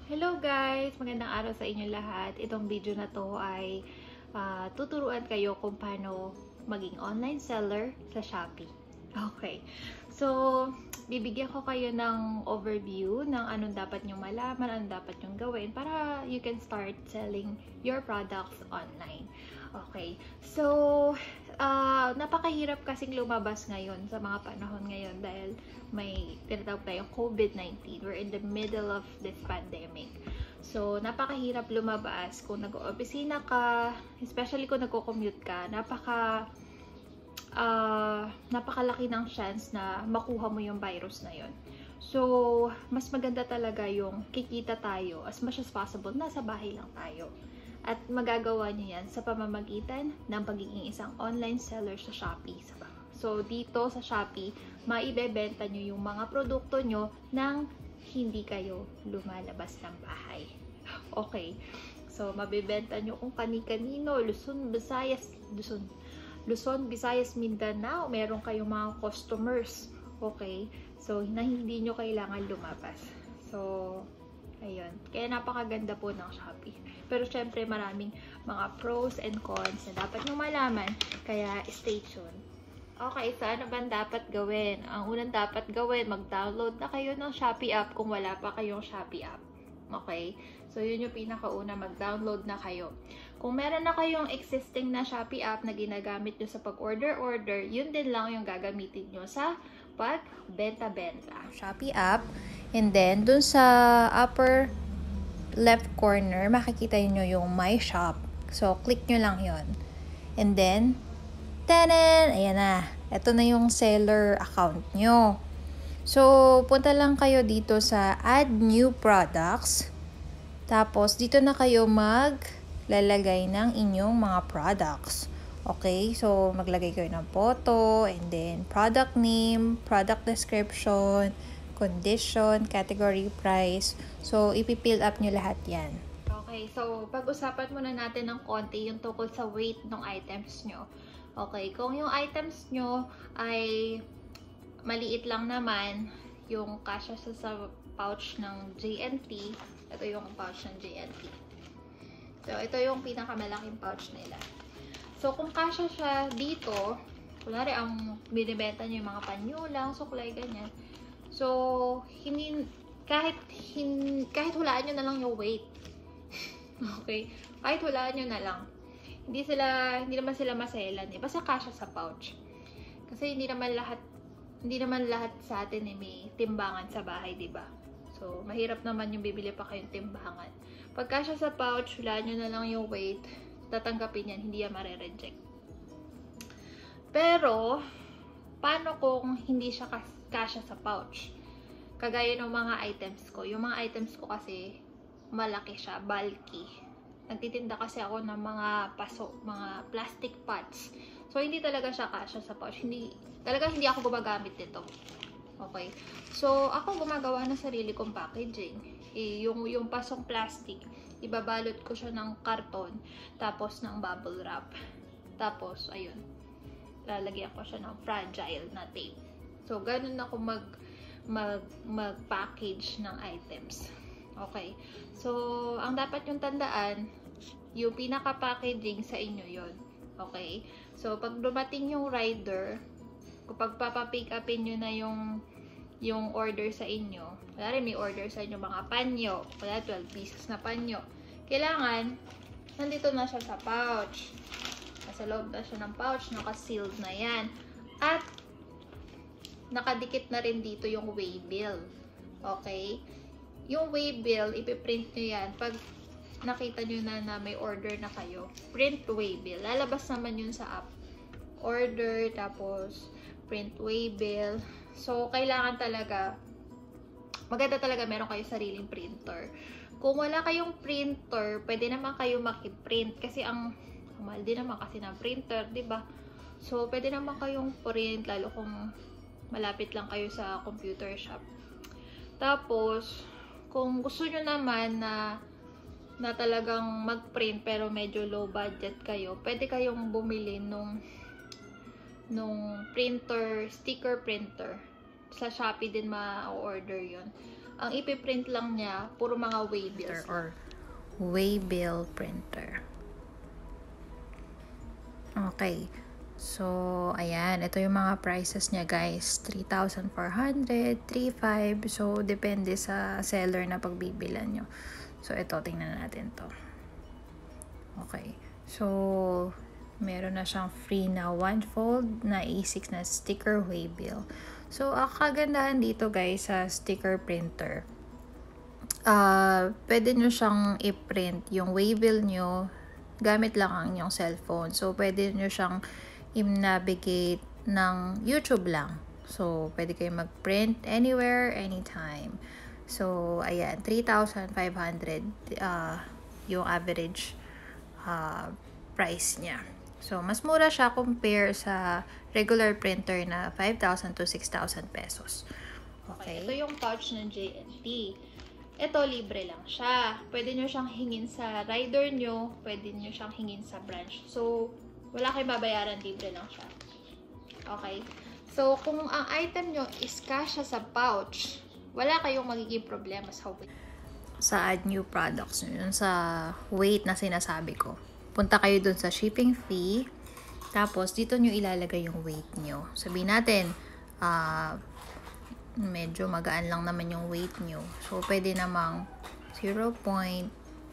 Hello guys! Magandang araw sa inyo lahat. Itong video na to ay tuturuan kayo kung paano maging online seller sa Shopee. Okay. So, bibigyan ko kayo ng overview ng anong dapat nyo malaman, anong dapat nyo gawin para you can start selling your products online. Okay. So, napakahirap kasing lumabas ngayon sa mga panahon ngayon dahil may tinatawag tayong COVID-19. We're in the middle of this pandemic. So, napakahirap lumabas kung nag-opisina ka, especially kung nagko-commute ka, napakalaki ng chance na makuha mo yung virus na yun. So, mas maganda talaga yung kikita tayo as much as possible, nasa bahay lang tayo. At magagawa nyo yan sa pamamagitan ng pagiging isang online seller sa Shopee. So, dito sa Shopee, maibebenta nyo yung mga produkto nyo nang hindi kayo lumalabas ng bahay. Okay. So, mabibenta nyo kung kani-kanino, Luzon, Visayas, Mindanao, meron kayong mga customers. Okay. So, na hindi nyo kailangan lumabas. So, ayun. Kaya napakaganda po ng Shopee. Pero syempre maraming mga pros and cons na dapat nyo malaman. Kaya stay tuned. Okay, so ano ba dapat gawin? Ang unang dapat gawin, mag-download na kayo ng Shopee app kung wala pa kayong Shopee app. Okay? So yun yung pinakauna, mag-download na kayo. Kung meron na kayong existing na Shopee app na ginagamit nyo sa pag-order, yun din lang yung gagamitin nyo sa pag-benta-benta. Shopee app. And then, dun sa upper left corner, makikita nyo yung My Shop. So, click nyo lang yon. And then, tanan! Ayan na. Ito na yung seller account nyo. So, punta lang kayo dito sa Add New Products. Tapos, dito na kayo maglalagay ng inyong mga products. Okay? So, maglagay kayo ng photo, and then product name, product description, condition, category, price. So, ipipill up nyo lahat yan. Okay, so pag-usapan muna natin ng konti yung tungkol sa weight ng items nyo. Okay, kung yung items nyo ay maliit lang naman, yung kasya sa pouch ng JNT, ito yung pouch ng JNT. So, ito yung pinakamalaking pouch nila. So, kung kasya siya dito, kunwari ang binibenta nyo yung mga panyo lang, suklay, ganyan. So, kahit hulaan nyo na lang yung weight. Okay? Kahit hulaan nyo na lang. Hindi naman sila maselan eh. Basta kasya sa pouch. Kasi hindi naman lahat sa atin eh, may timbangan sa bahay, di ba? So, mahirap naman yung bibili pa kayong timbangan. Pag kasya sa pouch, hulaan nyo na lang yung weight. Tatanggapin yan, hindi yan mare-reject. Pero, paano kung hindi siya kasya sa pouch? Kagaya ng mga items ko. Yung mga items ko kasi malaki siya, bulky. Nagtitinda kasi ako ng mga mga plastic pots. So, hindi talaga siya kasya sa pouch. Hindi ako gumagamit nito. Okay. So, ako gumagawa ng sarili kong packaging. Yung pasong plastic, ibabalot ko siya ng karton, tapos ng bubble wrap. Tapos, ayun. Lalagyan ko siya ng fragile na tape. So, ganun ako mag-package ng items. Okay. So, ang dapat yung tandaan, yung pinaka-packaging sa inyo yon. Okay. So, pag dumating yung rider, kapag papapick upin nyo na yung order sa inyo, wala may order sa inyo mga panyo, wala 12 pieces na panyo, kailangan, nandito na siya sa pouch. Nasa loob na siya ng pouch, naka-sealed na yan. At, nakadikit na rin dito yung waybill. Okay? Yung waybill, ipiprint nyo yan. Pag nakita nyo na may order na kayo, print waybill. Lalabas naman yun sa app. Order, tapos print waybill. So, kailangan talaga, maganda talaga meron kayo sariling printer. Kung wala kayong printer, pwede naman kayo makiprint. Kasi ang mahal din naman kasi ng printer, diba? So, pwede naman kayong print, lalo kung malapit lang kayo sa computer shop. Tapos, kung gusto nyo naman na talagang mag-print pero medyo low budget kayo, pwede kayong bumili nung printer, sticker printer. Sa Shopee din ma-order yun. Ang ipiprint lang niya, puro mga waybills. Or waybill printer. Okay. So, ayan. Ito yung mga prices niya, guys. 3,400, 3,500. So, depende sa seller na pagbibilan nyo. So, ito. Tingnan natin to. Okay. So, meron na siyang free na one-fold na A6 na sticker waybill. So, ang kagandahan dito, guys, sa sticker printer, pwede nyo siyang i-print yung waybill nyo gamit lang ang inyong cellphone. So, pwede nyo siyang i-navigate ng YouTube lang. So, pwede kayo mag-print anywhere, anytime. So, ayan, 3,500 yung average price niya. So, mas mura siya compare sa regular printer na 5,000 to 6,000 pesos. Okay. Ito yung pouch ng JNT. Ito, libre lang siya. Pwede nyo siyang hingin sa rider nyo, pwede nyo siyang hingin sa branch. So, wala kayong babayaran, libre lang siya. Okay? So, kung ang item nyo is kasya sa pouch, wala kayong magiging problema sa weight. Sa add new products, yun sa weight na sinasabi ko. Punta kayo dun sa shipping fee, tapos dito nyo ilalagay yung weight nyo. Sabihin natin, medyo magaan lang naman yung weight nyo. So, pwede namang 0.5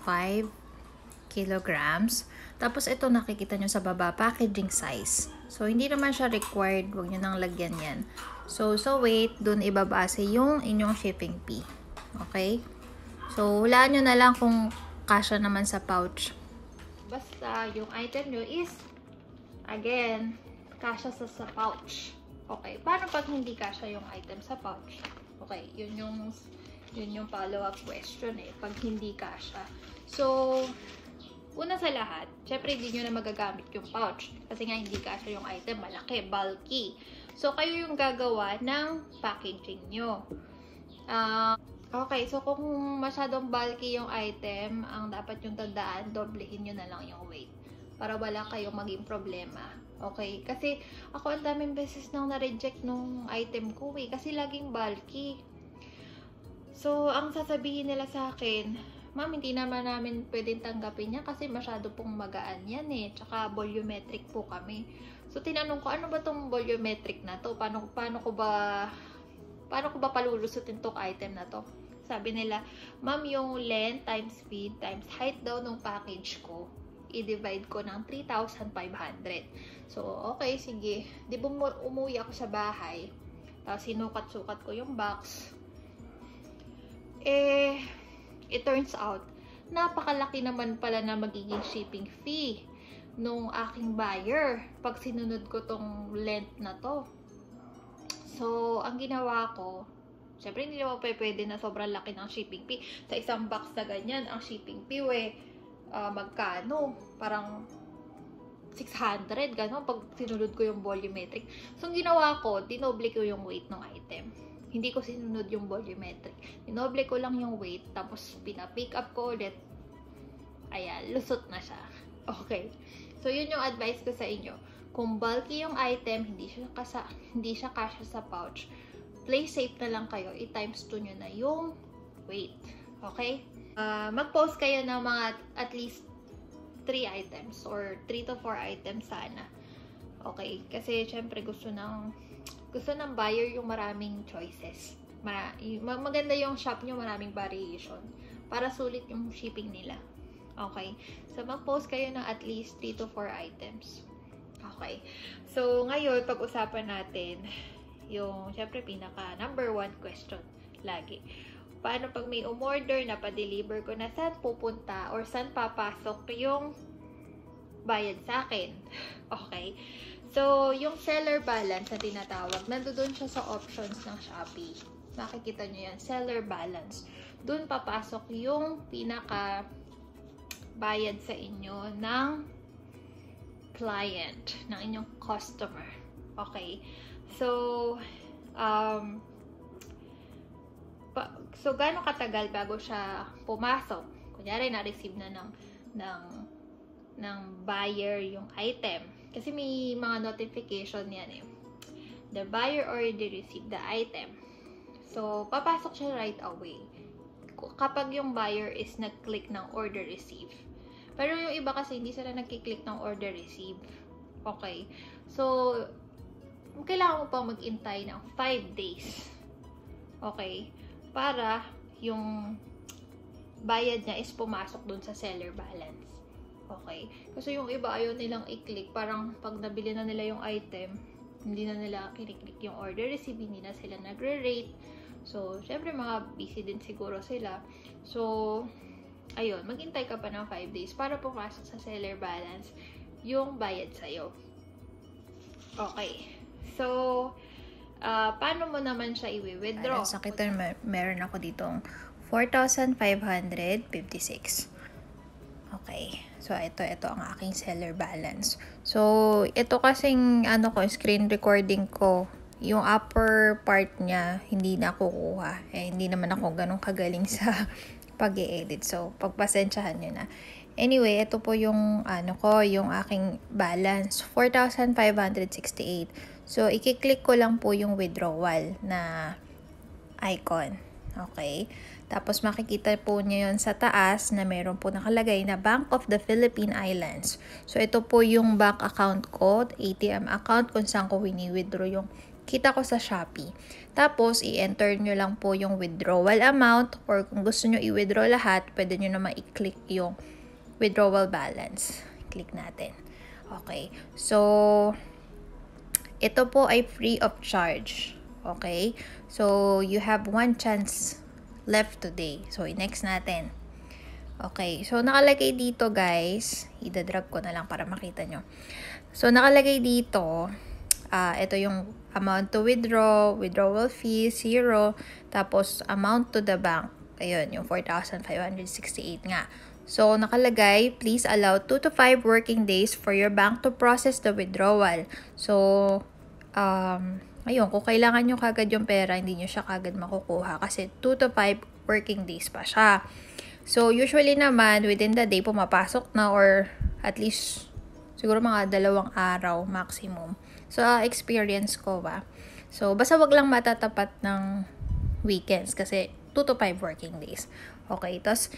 kilograms. Tapos, ito nakikita nyo sa baba, packaging size. So, hindi naman siya required. Huwag nyo nang lagyan yan. So, weight, dun ibabase yung inyong shipping fee. Okay? So, hulaan nyo na lang kung kasya naman sa pouch. Basta, yung item nyo is, again, kasya sa pouch. Okay, paano pag hindi kasya yung item sa pouch? Okay, yun yung follow-up question eh, pag hindi kasya. So, una sa lahat, syempre hindi nyo na magagamit yung pouch. Kasi nga hindi kasya yung item, malaki, bulky. So, kayo yung gagawa ng packaging nyo. Okay, so kung masyadong bulky yung item, ang dapat yung tandaan, doblehin nyo na lang yung weight. Para wala kayong maging problema. Okay? Kasi ako ang daming beses nang na-reject nung item ko eh. Kasi laging bulky. So, ang sasabihin nila sa akin, ma'am, hindi naman namin pwedeng tanggapin yan kasi masyado pong magaan yan eh. Tsaka volumetric po kami. So, tinanong ko, ano ba tong volumetric na to? Paano ko ba palulusutin tong item na to? Sabi nila, ma'am, yung length times feet times height daw ng package ko, i-divide ko ng 3,500. So, okay, sige. Di ba umuwi ako sa bahay, tapos sinukat-sukat ko yung box. It turns out, napakalaki naman pala na magiging shipping fee nung aking buyer pag sinunod ko tong length na to. So, ang ginawa ko, syempre hindi naman pwede na sobrang laki ng shipping fee. Sa isang box na ganyan, ang shipping fee, magkano? Parang 600, gano'n, pag sinunod ko yung volumetric. So, ang ginawa ko, dinoble ko yung weight ng item. Hindi ko sinunod yung volumetric. Dinoble ko lang yung weight, tapos pina-pick up ko ulit. Ayan, lusot na siya. Okay. So, yun yung advice ko sa inyo. Kung bulky yung item, hindi siya kasya sa pouch, play safe na lang kayo. I-times 2 nyo na yung weight. Okay? Mag-post kayo ng mga at least 3 items or 3 to 4 items sana. Okay? Kasi syempre gusto ng buyer yung maraming choices. Maganda yung shop nyo, maraming variation. Para sulit yung shipping nila. Okay? So, mag-post kayo ng at least 3 to 4 items. Okay. So, ngayon, pag-usapan natin yung, syempre, pinaka number 1 question lagi. Paano pag may umorder na pa-deliver ko na saan pupunta or saan papasok yung bayad sa akin? Okay. So, yung seller balance na tinatawag, nandoon siya sa options ng Shopee. Makikita nyo yan, seller balance. Doon papasok yung pinaka bayad sa inyo ng client, ng inyong customer. Okay. So, gano'ng katagal bago siya pumasok? Kunyari, na-receive na ng buyer yung item. Kasi may mga notification yan eh. The buyer already received the item. So, papasok siya right away kapag yung buyer is nag-click ng order receive. Pero yung iba kasi hindi sila nag-click ng order receive. Okay. So, kailangan mo pa mag-intay ng 5 days. Okay. Para yung bayad niya is pumasok dun sa seller balance. Okay. Kasi yung iba ayaw nilang i-click. Parang pag nabili na nila yung item, hindi na nila kiniklik yung order receive, hindi na sila nagre-rate. So, syempre mga busy din siguro sila. So, ayun, maghintay ka pa ng 5 days para pumasok sa seller balance yung bayad sa'yo. Okay. So, paano mo naman siya i-withdraw? Sa kita, meron ako ditong 4,556. Okay. So, ito ang aking seller balance. So, ito kasing, screen recording ko, yung upper part niya, hindi na kukuha. Hindi naman ako ganun kagaling sa pag-i-edit. So, pagpasensyahan nyo na. Anyway, ito po yung, yung aking balance. 4,568. So, i-click ko lang po yung withdrawal na icon. Okay? Tapos, makikita po niyo yun sa taas na meron po nakalagay na Bank of the Philippine Islands. So, ito po yung bank account ko, ATM account, kung saan ko wini-withdraw yung kita ko sa Shopee. Tapos, i-enter nyo lang po yung withdrawal amount or kung gusto nyo i-withdraw lahat, pwede nyo naman i-click yung withdrawal balance. Click natin. Okay. So, ito po ay free of charge. Okay. So, you have one chance left today. So, next natin. Okay. So, nakalagay dito guys. Ida-drag ko na lang para makita nyo. So, nakalagay dito, ito yung amount to withdraw, withdrawal fee, 0, tapos amount to the bank. Ayun, yung 4,568 nga. So, nakalagay, please allow 2 to 5 working days for your bank to process the withdrawal. So, ayun, kung kailangan nyo kagad yung pera, hindi nyo siya kagad makukuha kasi 2 to 5 working days pa siya. So, usually naman, within the day, pumapasok na or at least, siguro mga 2 araw maximum. So, experience ko ba? So, basta wag lang matatapat ng weekends kasi 2 to 5 working days. Okay, tapos,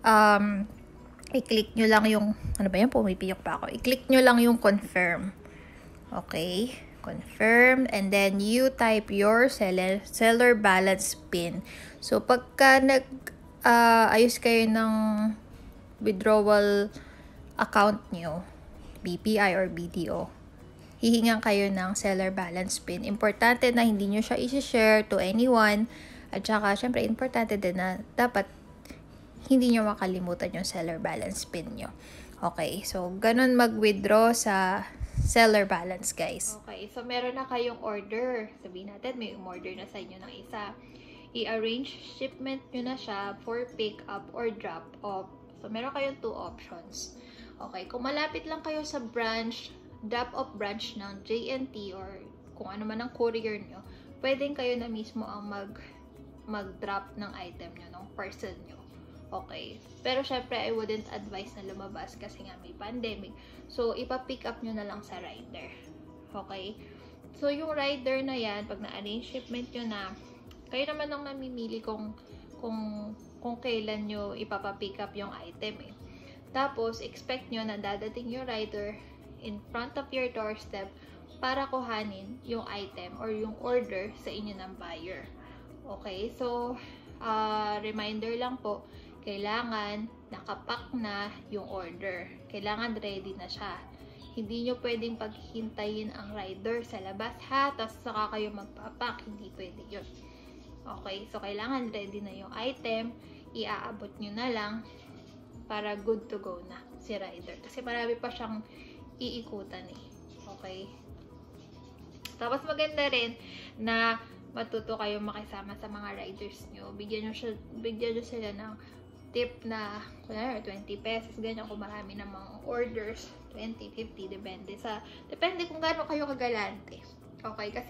i-click nyo lang yung, ano ba yan? Pumipiyok pa ako. I-click nyo lang yung confirm. Okay, confirm. And then, you type your seller balance PIN. So, pagka ayos kayo ng withdrawal account nyo, BPI or BDO, hihingan kayo ng seller balance PIN. Importante na hindi nyo siya i-share to anyone. At saka, syempre, importante din na dapat hindi nyo makalimutan yung seller balance PIN nyo. Okay, so, ganun mag-withdraw sa seller balance, guys. Okay, so meron na kayong order. Sabihin natin, may umorder na sa inyo ng isa. I-arrange shipment nyo na siya for pick up or drop off. So, meron kayong 2 options. Okay, kung malapit lang kayo sa branch, drop-off branch ng JNT or kung ano man ang courier nyo, pwedeng kayo na mismo ang mag-drop ng item nyo, ng parcel nyo. Okay. Pero syempre, I wouldn't advise na lumabas kasi nga may pandemic. So, ipa-pick up nyo na lang sa rider. Okay. So, yung rider na yan, pag na-arrange shipment nyo na, kayo naman ang namimili kung kailan nyo ipapa-pick up yung item eh. Tapos, expect nyo na dadating yung rider in front of your doorstep para kuhanin yung item or yung order sa inyo ng buyer. Okay? So, reminder lang po, kailangan nakapack na yung order. Kailangan ready na siya. Hindi nyo pwedeng paghintayin ang rider sa labas ha, tapos saka kayo magpapack. Hindi pwede yun. Okay? So, kailangan ready na yung item. Iaabot nyo na lang para good to go na si rider. Kasi marami pa siyang iikutan eh. Okay? Tapos maganda rin na matuto kayong makisama sa mga riders nyo. Bigyan nyo sila ng tip na, kunyari, 20 pesos, ganyan kung marami ng mga orders, 20, 50, depende kung gaano kayo kagalante. Okay? Kasi,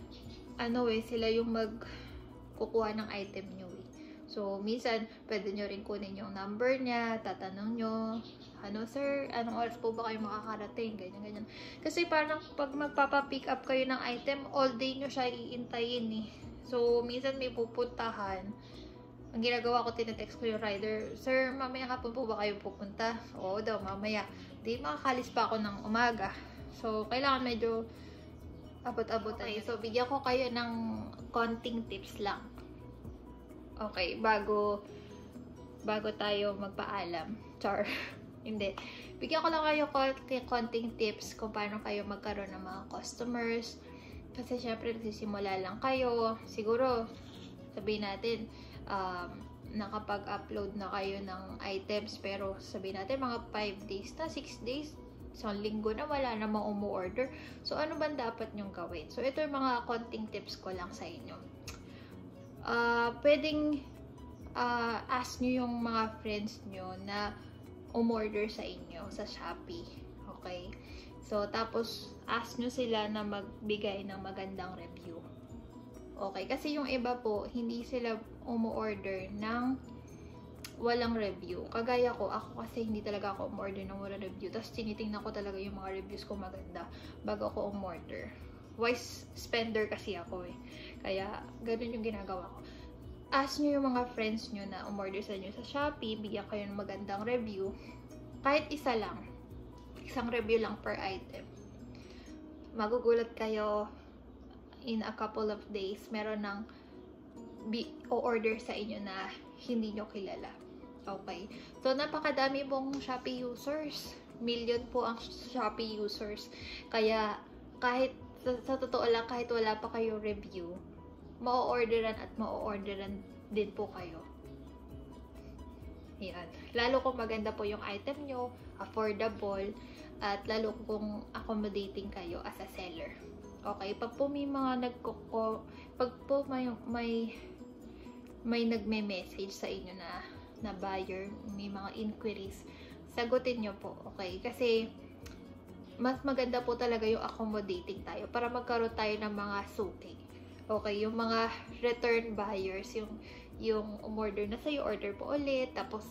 sila yung magkukuha ng item nyo eh. So, minsan, pwede nyo rin kunin yung number niya, tatanong nyo, sir, anong oras po ba kayo makakarating? Ganyan. Kasi parang pag magpapa-pick up kayo ng item, all day nyo siya iintayin eh. So, minsan may pupuntahan. Ang ginagawa ko, tinetext ko yung rider, "Sir, mamaya hapon po ba kayo pupunta?" "Oo daw, mamaya." Di makakalis pa ako ng umaga. So, kailangan medyo abot-abotan. Okay, so bigyan ko kayo ng konting tips lang. Okay, bago tayo magpaalam. Char. Hindi. Bigyan ko lang kayo konting tips kung paano kayo magkaroon ng mga customers. Kasi syempre, nagsisimula lang kayo. Siguro, sabihin natin, nakapag-upload na kayo ng items. Pero sabihin natin, mga 5 days na, 6 days, isang linggo na, wala namang umu-order. So, ano ba dapat nyong gawin? So, ito yung mga konting tips ko lang sa inyo. Pwedeng ask nyo yung mga friends nyo na umorder sa inyo sa Shopee. Okay? So, tapos, ask nyo sila na magbigay ng magandang review. Okay? Kasi yung iba po, hindi sila umu-order ng walang review. Kagaya ko, ako kasi hindi talaga ako umorder ng walang review. Tapos, tinitingnan ko talaga yung mga reviews ko maganda bago ako umorder. Wise spender kasi ako eh. Kaya, ganun yung ginagawa ko. Ask nyo yung mga friends nyo na umorder sa inyo sa Shopee, bigyan kayo ng magandang review. Kahit isa lang. Isang review lang per item. Magugulat kayo, in a couple of days, meron ng o-order sa inyo na hindi nyo kilala. Okay. So, napakadami pong Shopee users. Million po ang Shopee users. Kaya, kahit, sa totoo lang, kahit wala pa kayo review, ma-orderan din po kayo. Yan. Lalo kung maganda po yung item nyo, affordable, at lalo kung accommodating kayo as a seller. Okay? Pag po may mga pag po may nagme-message sa inyo na buyer, may mga inquiries, sagutin nyo po. Okay? Kasi mas maganda po talaga yung accommodating tayo para magkaroon tayo ng mga suki. Okay, yung mga return buyers, yung umorder na sa'yo, order po ulit, tapos,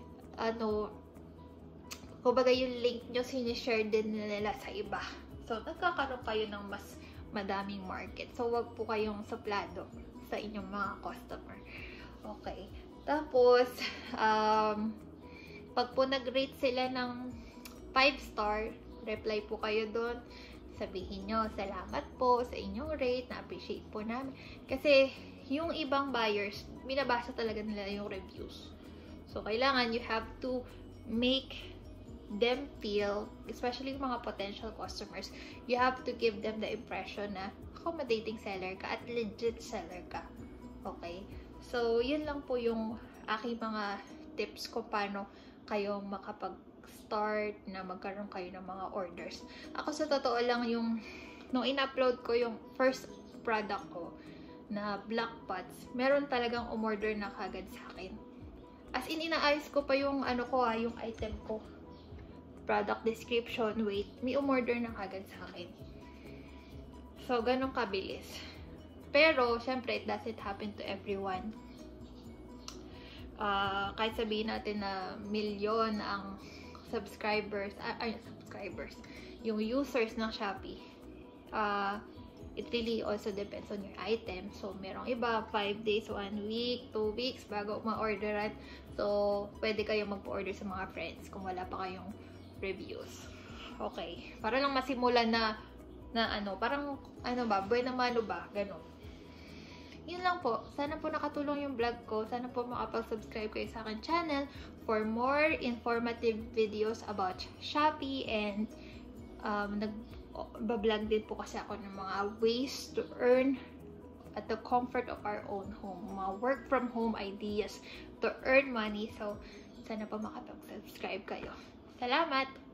kumbaga yung link nyo, sinishare din nila sa iba. So, nagkakaroon kayo ng mas madaming market. So, wag po kayong suplado sa inyong mga customer. Okay. Tapos, pag po nag-rate sila ng 5-star, reply po kayo doon. Sabihin nyo, "Salamat po sa inyong rate, na-appreciate po namin." Kasi, yung ibang buyers, binabasa talaga nila yung reviews. So, kailangan you have to make them feel, especially yung mga potential customers, you have to give them the impression na accommodating seller ka at legit seller ka. Okay? So, yun lang po yung aking mga tips kung paano kayo makapag-start na magkaroon kayo ng mga orders. Ako sa totoo lang, nung in-upload ko yung first product ko na black pots, meron talagang umorder na kagad sa akin. As in, inaayos ko pa yung yung item ko. Product description, weight, may umorder na kagad sa akin. So, ganun kabilis. Pero, syempre, it doesn't happen to everyone. Kahit sabihin natin na milyon ang subscribers, yung users ng Shopee, it really also depends on your item. So, merong iba, 5 days, 1 week, 2 weeks, bago ma-orderan. So, pwede kayong mag-order sa mga friends kung wala pa kayong reviews. Okay. Para lang masimulan na parang, buena mano ba? Ganon. Yun lang po. Sana po nakatulong yung vlog ko. Sana po makapag-subscribe kayo sa akin channel for more informative videos about Shopee, and nag-vlog din po kasi ako ng mga ways to earn at the comfort of our own home. Mga work from home ideas to earn money. So, sana po makapag-subscribe kayo. Salamat!